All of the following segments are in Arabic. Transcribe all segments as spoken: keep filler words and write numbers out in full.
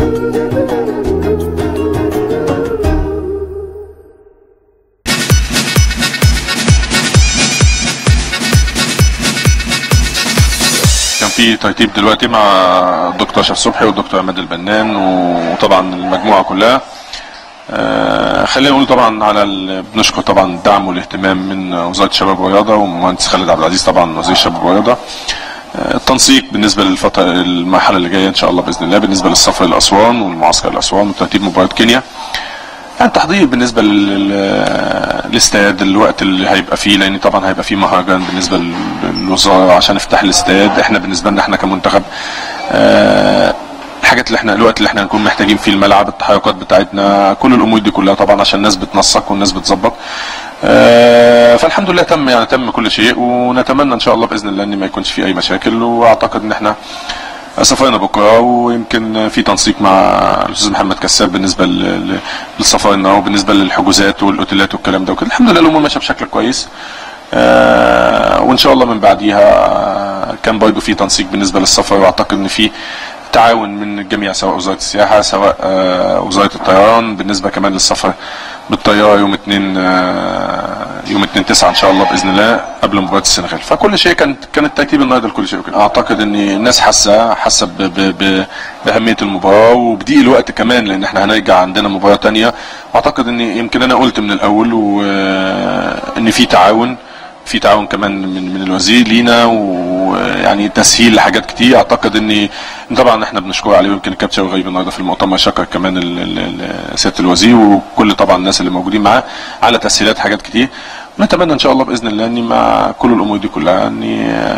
في ترتيب دلوقتي مع الدكتور اشرف صبحي والدكتور عماد البنان وطبعا المجموعه كلها. آه خلينا نقول طبعا على بنشكر طبعا الدعم والاهتمام من وزاره الشباب والرياضه ومهندس خالد عبد العزيز طبعا وزير الشباب والرياضه. آه التنسيق بالنسبه للفتره المرحله اللي جايه ان شاء الله باذن الله بالنسبه للسفر لاسوان والمعسكر لاسوان وترتيب مباراه كينيا. يعني تحضير بالنسبه للاستاد الوقت اللي هيبقى فيه، لان طبعا هيبقى فيه مهرجان بالنسبه للوزاره عشان نفتح الاستاد. احنا بالنسبه لنا احنا كمنتخب أه الحاجات اللي احنا الوقت اللي احنا هنكون محتاجين فيه الملعب، التحركات بتاعتنا، كل الامور دي كلها طبعا عشان الناس بتنسق والناس بتظبط. أه فالحمد لله تم يعني تم كل شيء، ونتمنى ان شاء الله باذن الله ان ما يكونش فيه اي مشاكل. واعتقد ان احنا سفرنا بكره ويمكن في تنسيق مع الاستاذ محمد كساب بالنسبه للسفرنا وبالنسبه للحجوزات والاوتيلات والكلام ده وكده. الحمد لله الامور ماشيه بشكل كويس. آه وان شاء الله من بعديها كان برضه في تنسيق بالنسبه للسفر، واعتقد ان في تعاون من الجميع سواء وزاره السياحه سواء آه وزاره الطيران بالنسبه كمان للسفر بالطياره يوم اتنين آه يوم اتنين تسعة ان شاء الله باذن الله قبل مباراه السنغال. فكل شيء كانت كانت ترتيب النهارده لكل شيء وكده. اعتقد ان الناس حاسه حاسه باهميه المباراه وبضيق الوقت كمان، لان احنا هنرجع عندنا مباراه ثانيه. اعتقد ان يمكن انا قلت من الاول وان في تعاون في تعاون كمان من من الوزير لينا، ويعني تسهيل لحاجات كتير. اعتقد ان طبعا احنا بنشكر عليه، ويمكن الكابتن غريب النهارده في المؤتمر شكر كمان سياده الوزير وكل طبعا الناس اللي موجودين معاه على تسهيلات حاجات كتير. ونتمنى ان شاء الله باذن الله ان مع كل الامور دي كلها ان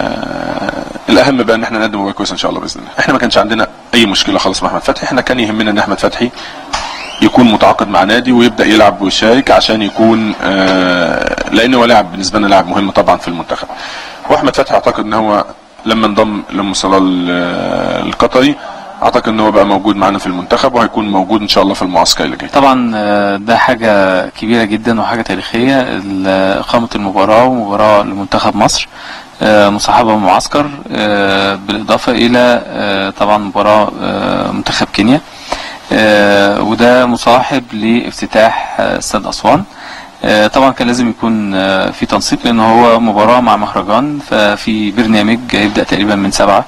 الاهم بقى ان احنا نقدم مباراه كويسه ان شاء الله باذن الله. احنا ما كانش عندنا اي مشكله خالص مع احمد فتحي، احنا كان يهمنا ان احمد فتحي يكون متعاقد مع نادي ويبدا يلعب ويشارك عشان يكون آه لان هو لاعب بالنسبه لنا لاعب مهم طبعا في المنتخب. واحمد فتحي اعتقد ان هو لما انضم لام صلاح القطري اعتقد ان هو بقى موجود معانا في المنتخب وهيكون موجود ان شاء الله في المعسكر اللي جاي. طبعا ده حاجه كبيره جدا وحاجه تاريخيه اقامه المباراه ومباراه لمنتخب مصر مصاحبه معسكر بالاضافه الى طبعا مباراه منتخب كينيا، وده مصاحب لافتتاح استاد اسوان. طبعا كان لازم يكون في تنسيق لان هو مباراه مع مهرجان، ففي برنامج هيبدا تقريبا من سبعة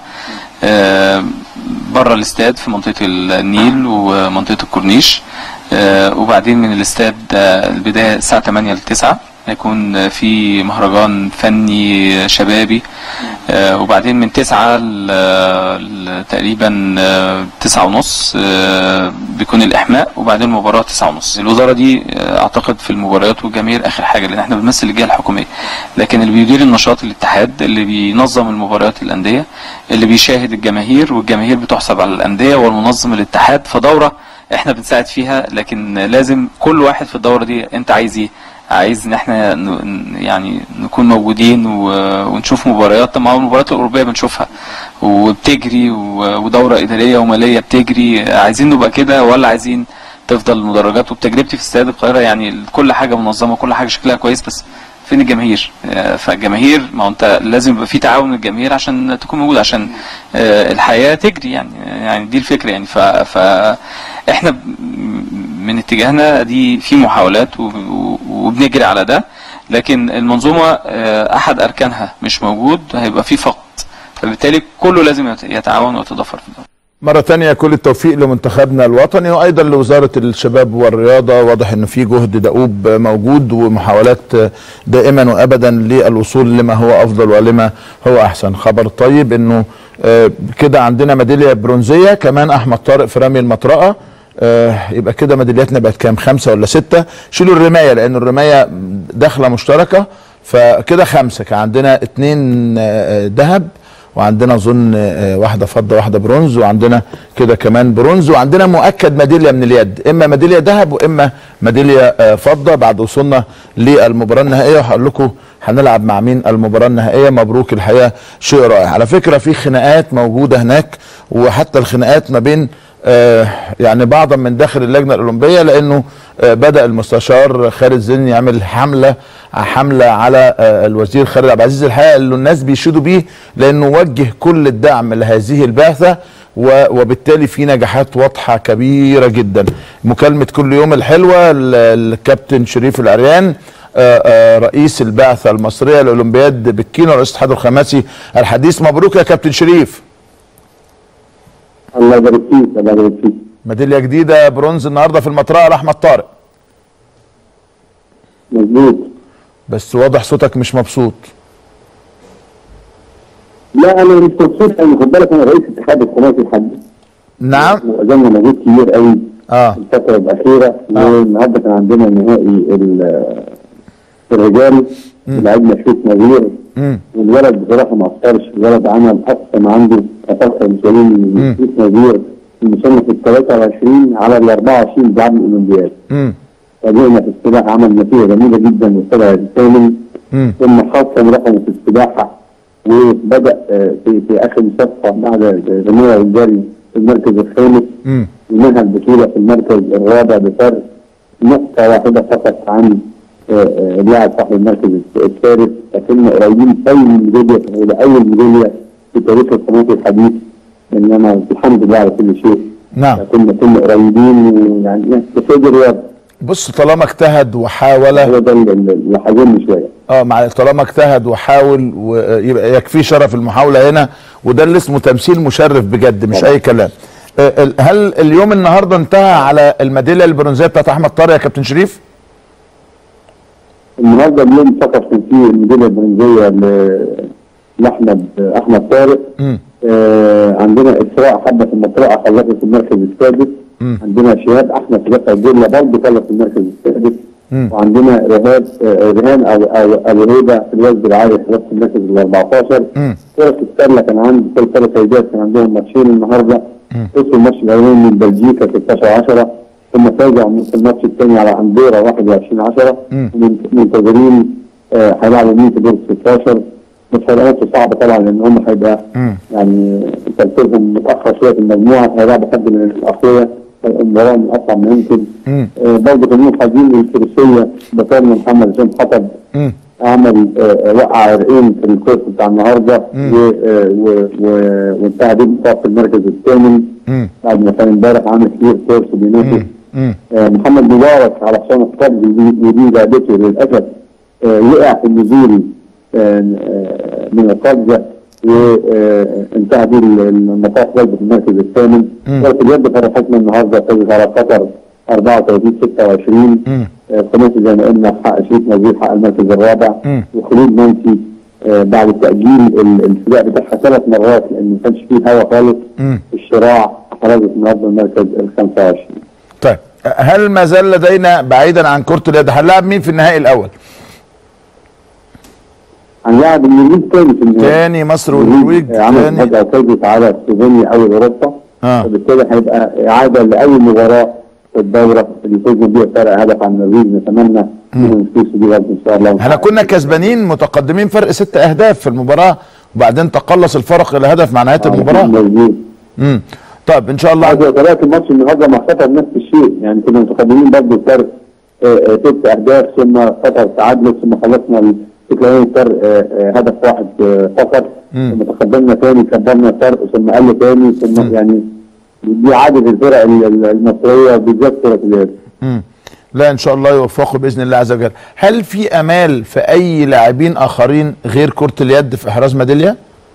بره الاستاد في منطقه النيل ومنطقه الكورنيش، وبعدين من الاستاد البدايه الساعه تمانية لتسعة هيكون في مهرجان فني شبابي، وبعدين من تسعة تقريبا تسعة ونص بيكون الإحماء، وبعدين المباراة تسعة ونص. الوزارة دي أعتقد في المباريات والجماهير آخر حاجة، لأن احنا بنمثل الجهة الحكومية، لكن اللي بيدير النشاط الاتحاد، اللي بينظم المباريات الأندية، اللي بيشاهد الجماهير، والجماهير بتحسب على الأندية والمنظم الاتحاد. فدورة احنا بنساعد فيها، لكن لازم كل واحد في الدورة دي انت عايز ايه؟ عايز ان احنا يعني نكون موجودين ونشوف مباريات. طبعا المباريات الاوروبيه بنشوفها وبتجري ودوره اداريه وماليه بتجري، عايزين نبقى كده ولا عايزين تفضل المدرجات؟ وبتجربتي في استاد القاهره يعني كل حاجه منظمه، كل حاجه شكلها كويس، بس فين الجماهير؟ فالجماهير ما هو انت لازم يبقى في تعاون من الجماهير عشان تكون موجود، عشان الحياه تجري يعني يعني دي الفكره يعني. ف احنا من اتجاهنا دي في محاولات وبنجري على ده، لكن المنظومه احد اركانها مش موجود، هيبقى في فقد، فبالتالي كله لازم يتعاون ويتضافر في ده. مرة تانية كل التوفيق لمنتخبنا الوطني وايضا لوزارة الشباب والرياضة. واضح ان في جهد دؤوب موجود ومحاولات دائما وابدا للوصول لما هو افضل ولما هو احسن. خبر طيب انه كده عندنا ميدالية برونزية كمان احمد طارق في رمي المطرقة. يبقى كده ميدالياتنا بقت كام؟ خمسة ولا ستة؟ شيلوا الرماية لان الرماية داخلة مشتركة، فكده خمسة. كان عندنا اتنين ذهب وعندنا اظن واحده فضه واحده برونز، وعندنا كده كمان برونز، وعندنا مؤكد ميداليه من اليد، اما ميداليه ذهب واما ميداليه فضه بعد وصولنا للمباراه النهائيه. وهقول لكم هنلعب مع مين المباراه النهائيه. مبروك، الحقيقه شيء رائع. على فكره في خناقات موجوده هناك، وحتى الخناقات ما بين آه يعني بعضا من داخل اللجنه الاولمبيه، لانه آه بدا المستشار خالد زين يعمل حمله حمله على آه الوزير خالد عبد العزيز، الحقيقه اللي الناس بيشيدوا بيه لانه وجه كل الدعم لهذه البعثه وبالتالي في نجاحات واضحه كبيره جدا. مكالمه كل يوم الحلوه الكابتن شريف العريان رئيس البعثه المصريه للاولمبياد بكين ورئيس الاتحاد الخماسي الحديث. مبروك يا كابتن شريف. الله يبارك فيك. الله يبارك فيك. ميداليه جديده برونز النهارده في المطرقه لاحمد طارق. مظبوط. بس واضح صوتك مش مبسوط. لا انا مش مبسوط، انا خد بالك انا رئيس اتحاد الخماسي الحديث. نعم. وأجلنا مجهود كبير قوي اه الفتره الاخيره. آه. والنهارده كان عندنا نهائي الرجال لعبنا شوط نظير، والولد بصراحه ما اثرش، الولد عمل اقصى ما عنده، اثر مسؤولين شوط نظير المصنف ال ثلاثة وعشرين على ال أربعة وعشرين بعد الاولمبياد. فاجئنا في السباحه، عمل نتيجه جميله جدا وطلع الثامن، ثم حصل رقمه في السباحه وبدا في في اخر مسابقه بعد جميع الجري في المركز الخامس، ومنها البطوله في المركز الرابع بفرق نقطه واحده فقط عن اللاعب صاحب المركز الثالث. لكننا قريبين اول ميداليه ولا اول ميداليه في تاريخ الخماسي الحديث، انما الحمد لله على كل شيء. نعم. كنا كنا قريبين ويعني بفايده الرياضه. بص طالما اجتهد وحاول، هو ده اللي حاجبني شويه. اه مع طالما اجتهد وحاول ويبقى يكفيه شرف المحاوله هنا، وده اللي اسمه تمثيل مشرف بجد مش اي كلام. هل اليوم النهارده انتهى على الميداليه البرونزيه بتاعت احمد طارق يا كابتن شريف؟ النهارده اليوم فقط كان فيه الميداليه البرونزيه لاحمد احمد طارق. آه عندنا اسراء حبه في المطرقه خلصت في المركز السادس. مم. عندنا شهاب احمد في دفع الجله برضه خلص في المركز السادس. وعندنا رهاب آه رهان او او الهيبه في الوزن العالي خلص في المركز ال أربعتاشر. فرق السله كان عندي كل ثلاث سيدات كان عندهم ماتشين النهارده. وصلوا الماتش الاولاني من بلجيكا ستاشر عشرة، ثم فازوا في الماتش الثاني على اندورا واحد وعشرين عشرة. منتظرين هيلعبوا مين في دور ستاشر. مش هيلاقوا صعبه طبعا لان هم هيبقى يعني ترتيبهم متاخر شويه في المجموعه، هيلعبوا حد من الاقوياء، المباراه من اصعب ما يمكن. آه برضه كانوا حاجين للفروسيه بطلنا محمد هشام حطب عمل آه وقع عرقين في الكورس بتاع النهارده وانتهى بيه في المركز الثامن بعد ما كان امبارح عامل كتير كورس بينافس. آه محمد مبارك على حسام القبض ودي لعبته للاسف آه وقع في النزول من القفزه وانتهى به المطاف برضه في المركز الثامن. كرة اليد فرحتنا النهارده فازت على قطر أربعة وثلاثين ستة وعشرين. خماسي زي ما قلنا حق شريف نزيل حق المركز الرابع، وخلود منسي بعد التأجيل السباق بتاعها ثلاث مرات لأن ما كانش فيه هوا خالص الشراع حرزت النهارده المركز ال خمسة وعشرين. طيب هل ما زال لدينا بعيدا عن كرة اليد هنلاعب مين في النهائي الأول؟ هنلاعب النرويج تاني في النهائي. تاني مصر والنرويج عمل فجأة فازت على سلوفينيا أول أوروبا. اه وبالتالي هيبقى إعادة لأول مباراة في الدورة اللي فزنا بيها فرق هدف عن النرويج. نتمنى إنهم يفوزوا بيها إن شاء الله. احنا كنا كسبانين متقدمين فرق ست أهداف في المباراة وبعدين تقلص الفرق إلى هدف مع نهاية المباراة. مظبوط. امم طيب إن شاء الله. عايز طريقة الماتش النهارده مع قطر نفس الشيء، يعني كنا متقدمين برضه بفرق ست أهداف ثم قطر تعادلت ثم خلصنا تلاقي فرق هدف واحد فقط، ثم تقدمنا ثاني كبرنا فرق ثم قل ثاني ثم يعني دي عادة الفرق المصريه بالذات كرة اليد. لا ان شاء الله يوفقوا باذن الله عز وجل. هل في امال في اي لاعبين اخرين غير كرة اليد في احراز ميداليه؟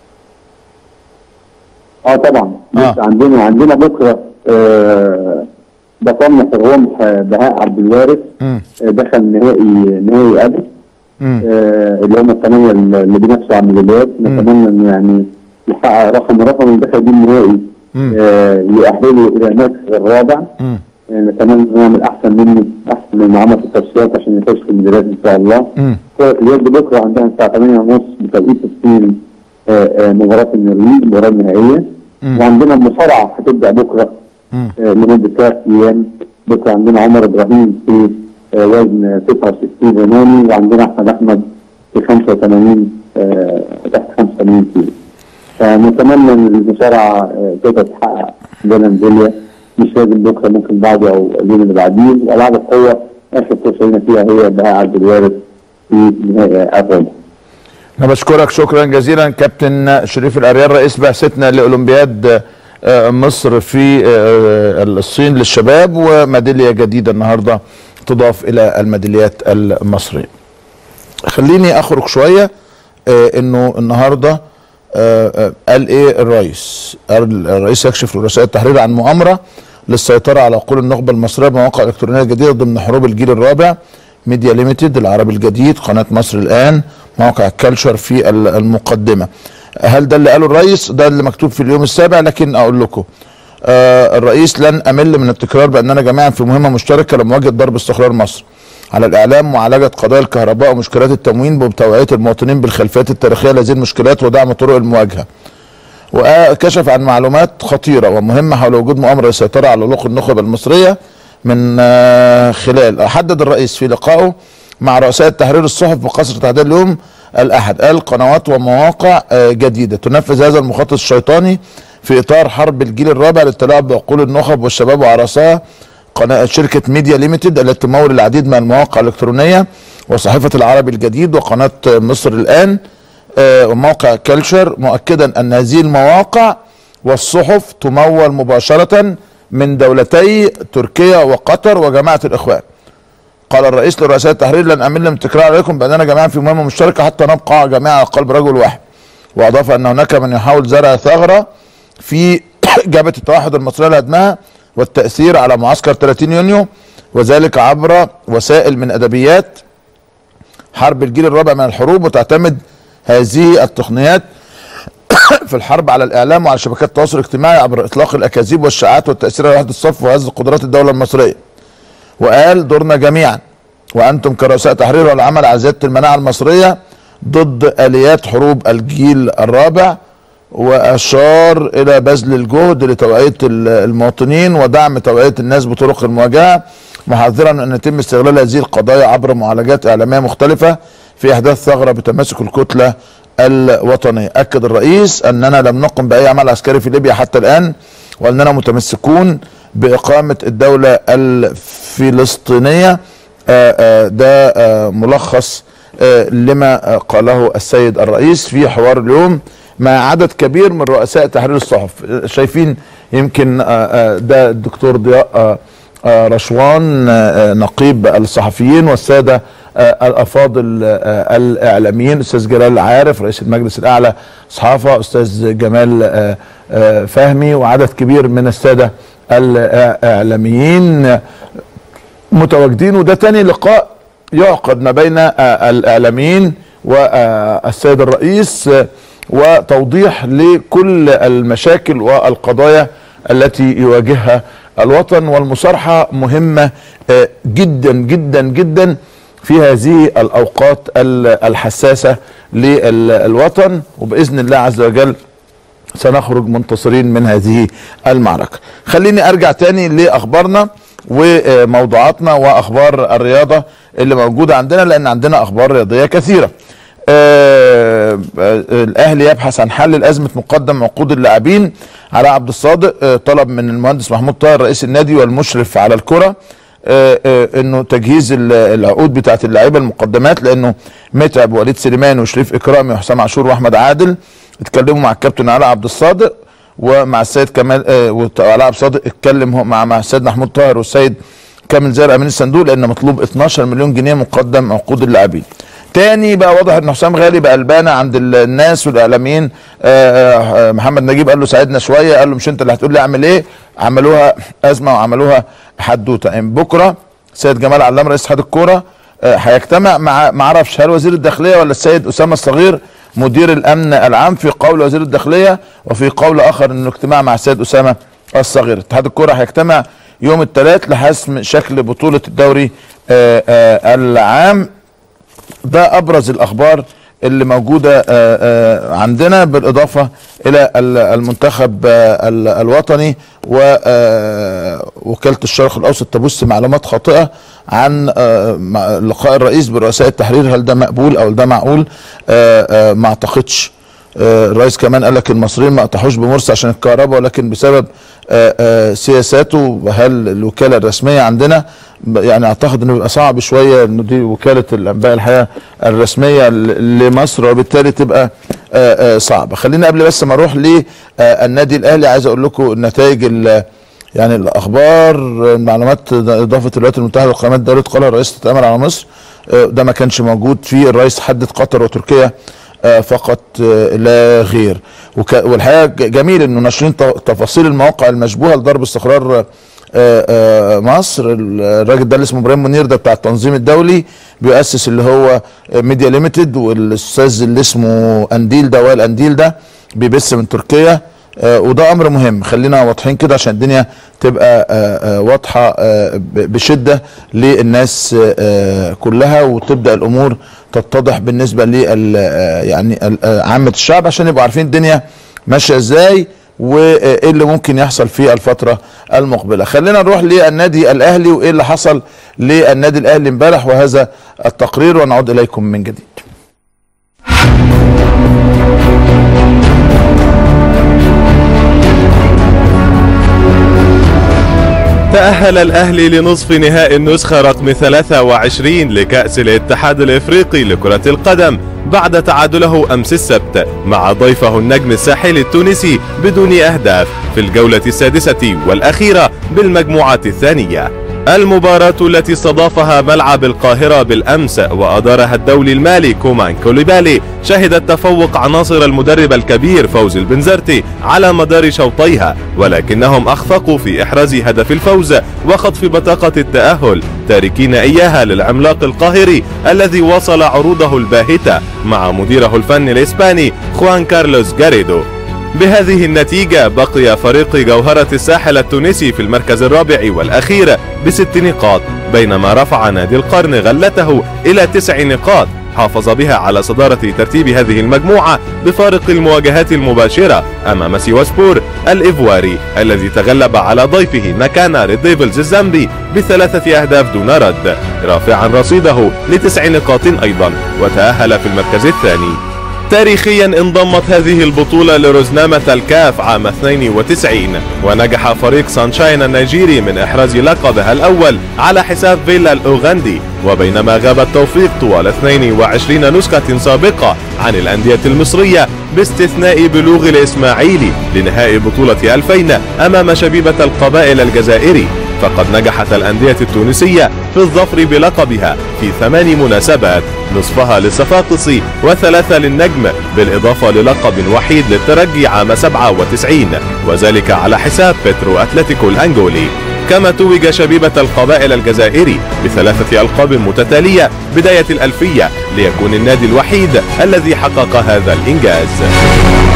اه طبعا. آه. عندنا عندنا بكره آه بطلنا في الرمح بهاء عبد الوارث آه دخل نهائي نهائي قبل آه اللي هم الثمانيه اللي بينافسوا على الميداليات. نتمنى انه يعني يحقق رقم رقم اللي دخل بيه النهائي آه يؤهله الى المركز الرابع. آه نتمنى انه يعمل احسن منه احسن من عمل في التصفيات عشان يخش في الميداليات ان شاء الله. كرة اليد بكره عندها الساعه ثمانية ونص بتوقيت الصين آه آه مباراه النرويج المباراه النهائيه. وعندنا المصارعه هتبدا بكره آه لمده ثلاث ايام. بكره عندنا عمر ابراهيم في آه وزن تسعة وستين روماني وعندنا احمد احمد في خمسة وثمانين آه تحت خمسة وثمانين كيلو. فنتمنى ان المصارعه آه تقدر تحقق لنا ميداليه، مش لازم بكره ممكن بعده او اليوم اللي بعديه. والعاب القوه اخر فرصه لنا فيها هي بهاء عبد الوارث في نهائي افريقيا. أنا بشكرك شكرا جزيلا كابتن شريف العريان رئيس بعثتنا لأولمبياد مصر في الصين للشباب، وميداليه جديده النهارده تضاف الى الميداليات المصريه. خليني اخرج شويه انه النهارده قال ايه الرئيس؟ الرئيس يكشف لرؤساء التحرير عن مؤامره للسيطره على عقول النخبه المصريه بمواقع الكترونيه جديده ضمن حروب الجيل الرابع، ميديا ليميتد، العربي الجديد، قناه مصر الان، موقع كلتشر في المقدمه. هل ده اللي قاله الرئيس؟ ده اللي مكتوب في اليوم السابع، لكن اقول لكم آه الرئيس لن امل من التكرار باننا جميعا في مهمه مشتركه لمواجهه ضرب استقرار مصر. على الاعلام معالجه قضايا الكهرباء ومشكلات التموين وتوعيه المواطنين بالخلفيات التاريخيه لهذه المشكلات ودعم طرق المواجهه. وكشف عن معلومات خطيره ومهمه حول وجود مؤامره للسيطره على عقول النخبه المصريه من آه خلال حدد الرئيس في لقائه مع رؤساء التحرير الصحف بقصر تحديد اليوم الاحد، قال قنوات ومواقع آه جديده تنفذ هذا المخطط الشيطاني في اطار حرب الجيل الرابع للتلاعب بعقول النخب والشباب وعرسها. قناه شركه ميديا ليميتد التي تمول العديد من المواقع الالكترونيه وصحيفه العربي الجديد وقناه مصر الان آه وموقع كلتشر، مؤكدا ان هذه المواقع والصحف تمول مباشره من دولتي تركيا وقطر وجماعه الاخوان. قال الرئيس لرؤساء التحرير لن امل من التكرار عليكم باننا جميعا في مهمه مشتركه حتى نبقى جميعا على قلب رجل واحد. واضاف ان هناك من يحاول زرع ثغره في جبهه التوحد المصريه لهدمها والتاثير على معسكر ثلاثين يونيو، وذلك عبر وسائل من ادبيات حرب الجيل الرابع من الحروب، وتعتمد هذه التقنيات في الحرب على الاعلام وعلى شبكات التواصل الاجتماعي عبر اطلاق الاكاذيب والشائعات والتاثير على وحده الصف وهز قدرات الدوله المصريه. وقال دورنا جميعا وانتم كرؤساء تحرير والعمل على زياده المناعه المصريه ضد اليات حروب الجيل الرابع، واشار الى بذل الجهد لتوعيه المواطنين ودعم توعيه الناس بطرق المواجهه، محذرا ان يتم استغلال هذه القضايا عبر معالجات اعلاميه مختلفه في احداث ثغره بتماسك الكتله الوطنيه. اكد الرئيس اننا لم نقم باي عمل عسكري في ليبيا حتى الان، واننا متمسكون باقامه الدوله الفلسطينيه. ده ملخص لما قاله السيد الرئيس في حوار اليوم مع عدد كبير من رؤساء تحرير الصحف. شايفين يمكن ده الدكتور ضياء رشوان نقيب الصحفيين والساده الافاضل الاعلاميين، استاذ جلال عارف رئيس المجلس الاعلى صحافه، استاذ جمال فهمي، وعدد كبير من الساده الاعلاميين متواجدين. وده تاني لقاء يعقد ما بين الاعلاميين والسيد الرئيس وتوضيح لكل المشاكل والقضايا التي يواجهها الوطن، والمصارحه مهمه جدا جدا جدا في هذه الاوقات الحساسه للوطن، وباذن الله عز وجل سنخرج منتصرين من هذه المعركه. خليني ارجع تاني لاخبارنا وموضوعاتنا واخبار الرياضه اللي موجوده عندنا، لان عندنا اخبار رياضيه كثيره. آه آه الاهلي يبحث عن حل لازمه مقدم عقود اللاعبين. علاء عبد الصادق آه طلب من المهندس محمود طاهر رئيس النادي والمشرف على الكره آه آه انه تجهيز العقود بتاعه اللاعيبه المقدمات، لانه متعب ووليد سليمان وشريف اكرامي وحسام عاشور واحمد عادل اتكلموا مع الكابتن علاء عبد الصادق ومع السيد كمال آه وعلاء عبد الصادق اتكلم مع مع السيد محمود طاهر والسيد كامل زاهر امين الصندوق، لان مطلوب اتناشر مليون جنيه مقدم عقود اللاعبين. تاني بقى واضح ان حسام غالي بقى قلبانه عند الناس والاعلاميين. آآ آآ محمد نجيب قال له ساعدنا شويه، قال له مش انت اللي هتقول لي اعمل ايه؟ عملوها ازمه وعملوها حدوته. يعني بكره سيد جمال علام رئيس اتحاد الكوره هيجتمع مع ما اعرفش هل وزير الداخليه ولا السيد اسامه الصغير مدير الامن العام، في قول وزير الداخليه وفي قول اخر انه اجتماع مع السيد اسامه الصغير. اتحاد الكوره هيجتمع يوم الثلاث لحسم شكل بطوله الدوري آآ آآ العام. ده ابرز الاخبار اللي موجوده عندنا، بالاضافه الى المنتخب الوطني ووكاله الشرق الاوسط تبث معلومات خاطئه عن لقاء الرئيس برؤساء التحرير. هل ده مقبول او ده معقول؟ ما اعتقدش. الرئيس كمان قال لك المصريين ما قطعوش بمرسى عشان الكهرباء، ولكن بسبب سياساته. هل الوكاله الرسميه عندنا يعني اعتقد انه بيبقى صعب شويه انه دي وكاله الانباء الحقيقه الرسميه لمصر، وبالتالي تبقى صعبه. خلينا قبل بس ما اروح للنادي الاهلي عايز اقول لكم النتائج يعني الاخبار المعلومات. اضافه الولايات المتحده وقناه دوله قالها الرئيس تتامل على مصر، ده ما كانش موجود فيه. الرئيس حدد قطر وتركيا فقط لا غير. والحقيقه جميل انه ناشرين تفاصيل المواقع المشبوهه لضرب استقرار مصر. الراجل ده اللي اسمه ابراهيم منير ده بتاع التنظيم الدولي بيؤسس اللي هو ميديا ليميتد، والاستاذ اللي اسمه انديل ده وائل انديل ده بيبث من تركيا. وده امر مهم، خلينا واضحين كده عشان الدنيا تبقى واضحه بشده للناس كلها، وتبدا الامور تتضح بالنسبه ل يعني عامه الشعب عشان يبقوا عارفين الدنيا ماشيه ازاي وايه اللي ممكن يحصل في الفتره المقبله. خلينا نروح للنادي الاهلي وايه اللي حصل للنادي الاهلي امبارح وهذا التقرير، ونعود اليكم من جديد. تأهل الأهلي لنصف نهائي النسخة رقم ثلاثة وعشرين لكأس الاتحاد الإفريقي لكرة القدم بعد تعادله أمس السبت مع ضيفه النجم الساحلي التونسي بدون أهداف في الجولة السادسة والأخيرة بالمجموعة الثانية. المباراة التي استضافها ملعب القاهرة بالأمس وأدارها الدولي المالي كومان كوليبالي شهدت تفوق عناصر المدرب الكبير فوزي البنزرتي على مدار شوطيها، ولكنهم أخفقوا في إحراز هدف الفوز وخطف بطاقة التأهل، تاركين إياها للعملاق القاهري الذي وصل عروضه الباهتة مع مديره الفني الإسباني خوان كارلوس جاريدو. بهذه النتيجة بقي فريق جوهرة الساحل التونسي في المركز الرابع والأخير بست نقاط، بينما رفع نادي القرن غلته إلى تسع نقاط حافظ بها على صدارة ترتيب هذه المجموعة بفارق المواجهات المباشرة أمام سيواسبور الإيفواري الذي تغلب على ضيفه مكانا ريد ديفلز الزامبي بثلاثة أهداف دون رد، رافعا رصيده لتسع نقاط أيضا وتأهل في المركز الثاني. تاريخيا انضمت هذه البطولة لرزنامة الكاف عام اثنين وتسعين، ونجح فريق سانشاين النيجيري من إحراز لقبها الأول على حساب فيلا الأوغندي، وبينما غاب التوفيق طوال اثنين وعشرين نسخة سابقة عن الأندية المصرية باستثناء بلوغ الإسماعيلي لنهائي بطولة ألفين أمام شبيبة القبائل الجزائري، فقد نجحت الأندية التونسية في الظفر بلقبها في ثمان مناسبات، نصفها للصفاقسي وثلاثة للنجم، بالإضافة للقب وحيد للترجي عام سبعة وتسعين وذلك على حساب بيترو أتلتيكو الأنغولي. كما توج شبيبة القبائل الجزائري بثلاثة ألقاب متتالية بداية الألفية ليكون النادي الوحيد الذي حقق هذا الإنجاز.